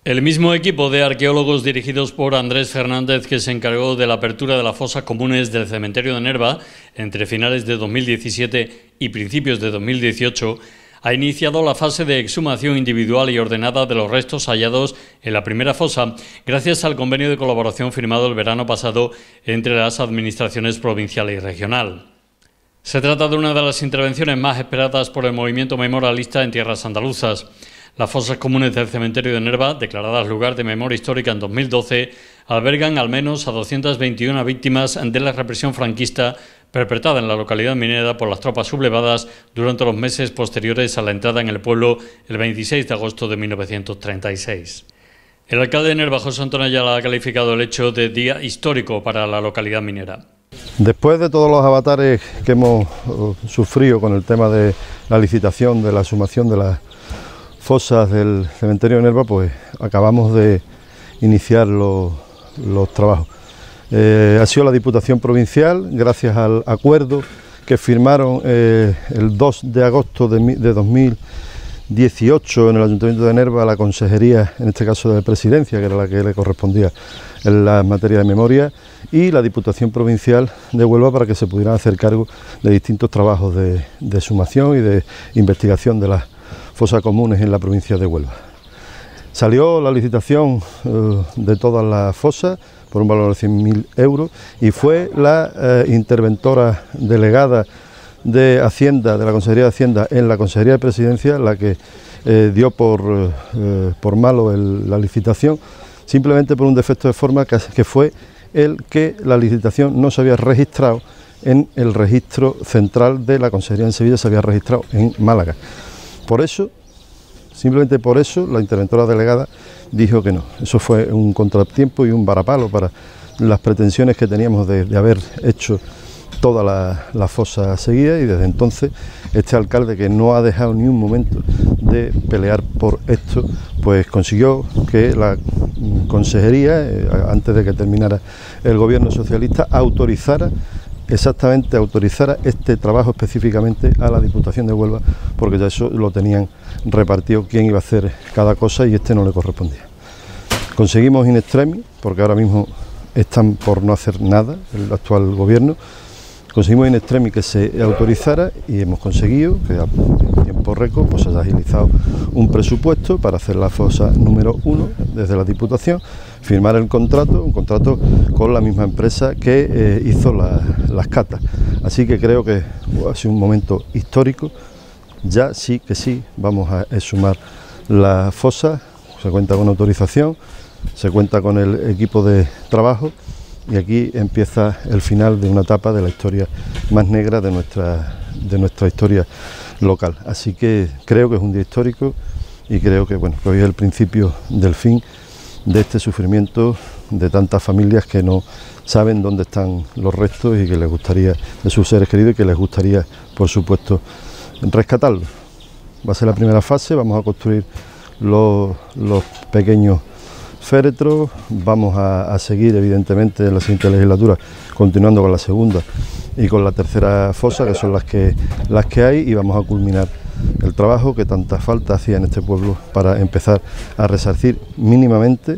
El mismo equipo de arqueólogos dirigidos por Andrés Fernández, que se encargó de la apertura de las fosas comunes del cementerio de Nerva entre finales de 2017 y principios de 2018, ha iniciado la fase de exhumación individual y ordenada de los restos hallados en la primera fosa, gracias al convenio de colaboración firmado el verano pasado entre las administraciones provincial y regional. Se trata de una de las intervenciones más esperadas por el movimiento memorialista en tierras andaluzas. Las fosas comunes del cementerio de Nerva, declaradas lugar de memoria histórica en 2012, albergan al menos a 221 víctimas de la represión franquista perpetrada en la localidad minera por las tropas sublevadas durante los meses posteriores a la entrada en el pueblo el 26 de agosto de 1936. El alcalde de Nerva, José Antonio Ayala, ha calificado el hecho de día histórico para la localidad minera. Después de todos los avatares que hemos sufrido con el tema de la licitación, de la exhumación de las fosas del cementerio de Nerva, pues acabamos de iniciar los trabajos. Ha sido la Diputación Provincial, gracias al acuerdo que firmaron el 2 de agosto de 2018 en el Ayuntamiento de Nerva, la Consejería, en este caso de Presidencia, que era la que le correspondía en la materia de memoria, y la Diputación Provincial de Huelva, para que se pudieran hacer cargo de distintos trabajos de exhumación y de investigación de las fosas comunes en la provincia de Huelva. Salió la licitación de todas las fosas por un valor de 100.000 euros y fue la interventora delegada de Hacienda, de la Consejería de Hacienda en la Consejería de Presidencia, la que dio por malo la licitación, simplemente por un defecto de forma que fue el que la licitación no se había registrado en el registro central de la Consejería en Sevilla, se había registrado en Málaga. Por eso, simplemente por eso, la interventora delegada dijo que no. Eso fue un contratiempo y un varapalo para las pretensiones que teníamos de haber hecho toda la fosa seguida, y desde entonces este alcalde, que no ha dejado ni un momento de pelear por esto, pues consiguió que la consejería, antes de que terminara el gobierno socialista, autorizara este trabajo específicamente a la Diputación de Huelva, porque ya eso lo tenían repartido quién iba a hacer cada cosa y este no le correspondía. Conseguimos in extremis, porque ahora mismo están por no hacer nada el actual gobierno, conseguimos in extremis que se autorizara y hemos conseguido que en tiempo récord pues se haya agilizado un presupuesto para hacer la fosa número 1 desde la Diputación, firmar un contrato con la misma empresa que hizo las catas. Así que creo que ha sido un momento histórico. Ya sí que sí vamos a exhumar la fosa, se cuenta con autorización, se cuenta con el equipo de trabajo, y aquí empieza el final de una etapa de la historia más negra de nuestra historia local. Así que creo que es un día histórico y creo que, bueno, que hoy es el principio del fin de este sufrimiento de tantas familias que no saben dónde están los restos y que les gustaría, de sus seres queridos, y que les gustaría, por supuesto, rescatarlos. Va a ser la primera fase, vamos a construir los pequeños féretros, vamos a seguir evidentemente en la siguiente legislatura continuando con la segunda y con la tercera fosa, que son las que hay, y vamos a culminar el trabajo que tanta falta hacía en este pueblo para empezar a resarcir mínimamente,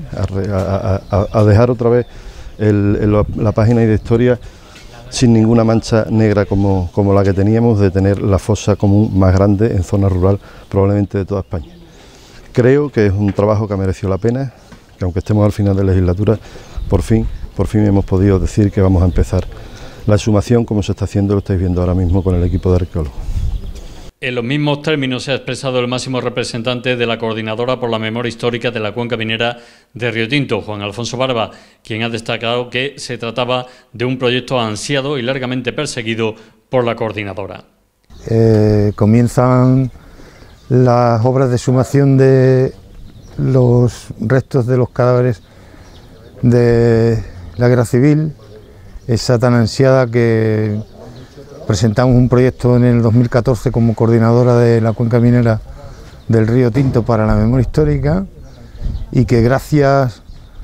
a dejar otra vez la página de historia sin ninguna mancha negra como la que teníamos de tener la fosa común más grande en zona rural probablemente de toda España. Creo que es un trabajo que ha merecido la pena, que aunque estemos al final de la legislatura, por fin hemos podido decir que vamos a empezar la exhumación como se está haciendo, lo estáis viendo ahora mismo con el equipo de arqueólogos. En los mismos términos se ha expresado el máximo representante de la Coordinadora por la Memoria Histórica de la Cuenca Minera de Río Tinto, Juan Alfonso Barba, quien ha destacado que se trataba de un proyecto ansiado y largamente perseguido por la Coordinadora. Comienzan las obras de exhumación de los restos de los cadáveres de la guerra civil, esa tan ansiada que presentamos un proyecto en el 2014 como coordinadora de la cuenca minera del Río Tinto para la memoria histórica, y que gracias,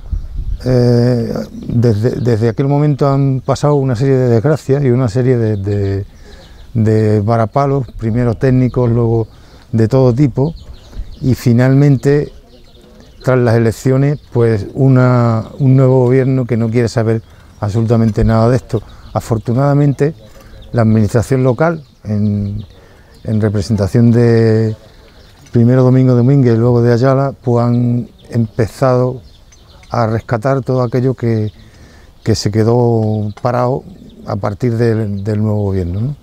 desde aquel momento han pasado una serie de desgracias y una serie de varapalos, primero técnicos, luego de todo tipo, y finalmente tras las elecciones, pues un nuevo gobierno que no quiere saber absolutamente nada de esto. Afortunadamente, la administración local, en representación de primero Domingo Domínguez y luego de Ayala, pues han empezado a rescatar todo aquello que se quedó parado a partir del nuevo gobierno, ¿no?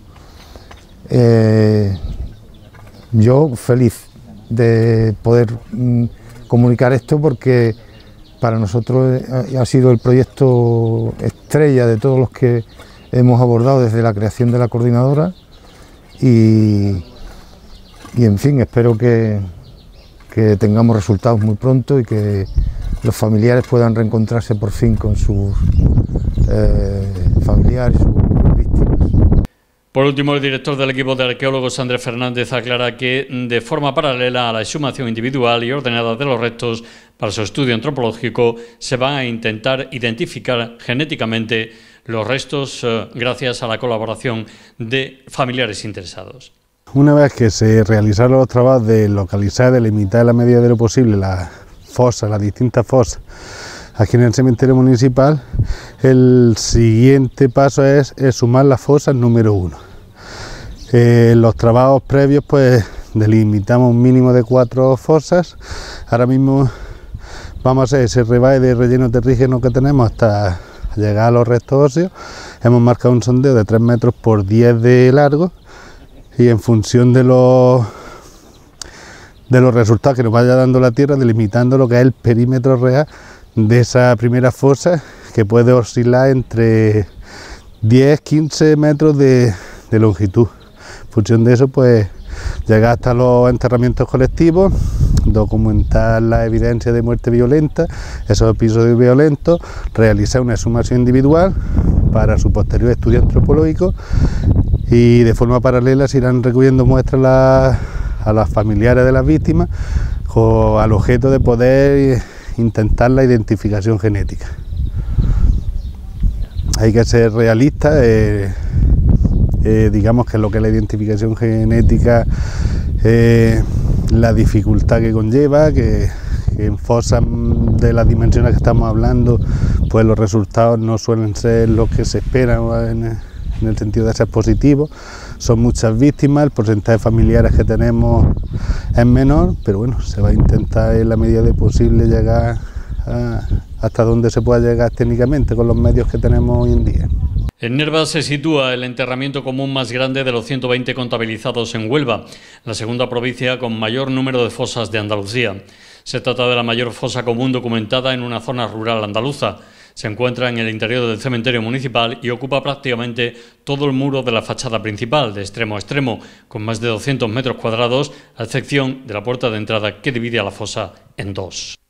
Yo feliz de poder comunicar esto, porque para nosotros ha sido el proyecto estrella de todos los que hemos abordado desde la creación de la coordinadora y en fin, espero que tengamos resultados muy pronto y que los familiares puedan reencontrarse por fin con sus familiares, sus víctimas. Por último, el director del equipo de arqueólogos, Andrés Fernández, aclara que de forma paralela a la exhumación individual y ordenada de los restos para su estudio antropológico, se van a intentar identificar genéticamente los restos gracias a la colaboración de familiares interesados. Una vez que se realizaron los trabajos de localizar, delimitar en la medida de lo posible las fosas, las distintas fosas aquí en el cementerio municipal, el siguiente paso es exhumar las fosas número 1. Los trabajos previos, pues delimitamos un mínimo de 4 fosas. Ahora mismo vamos a hacer ese rebaje de relleno terrígeno que tenemos hasta llegar a los restos óseos. Hemos marcado un sondeo de 3 metros por 10 de largo y en función de los resultados que nos vaya dando la tierra, delimitando lo que es el perímetro real de esa primera fosa, que puede oscilar entre 10-15 metros de longitud. En función de eso, pues llegar hasta los enterramientos colectivos, documentar la evidencia de muerte violenta, esos episodios violentos, realizar una exhumación individual para su posterior estudio antropológico, y de forma paralela se irán recogiendo muestras a los familiares de las víctimas al objeto de poder intentar la identificación genética. Hay que ser realista, digamos que lo que es la identificación genética, la dificultad que conlleva, que en fosas de las dimensiones que estamos hablando, pues los resultados no suelen ser los que se esperan en el sentido de ser positivos. Son muchas víctimas, el porcentaje de familiares que tenemos es menor, pero bueno, se va a intentar en la medida de posible llegar hasta donde se pueda llegar técnicamente con los medios que tenemos hoy en día. En Nerva se sitúa el enterramiento común más grande de los 120 contabilizados en Huelva, la segunda provincia con mayor número de fosas de Andalucía. Se trata de la mayor fosa común documentada en una zona rural andaluza. Se encuentra en el interior del cementerio municipal y ocupa prácticamente todo el muro de la fachada principal, de extremo a extremo, con más de 200 metros cuadrados, a excepción de la puerta de entrada que divide a la fosa en 2.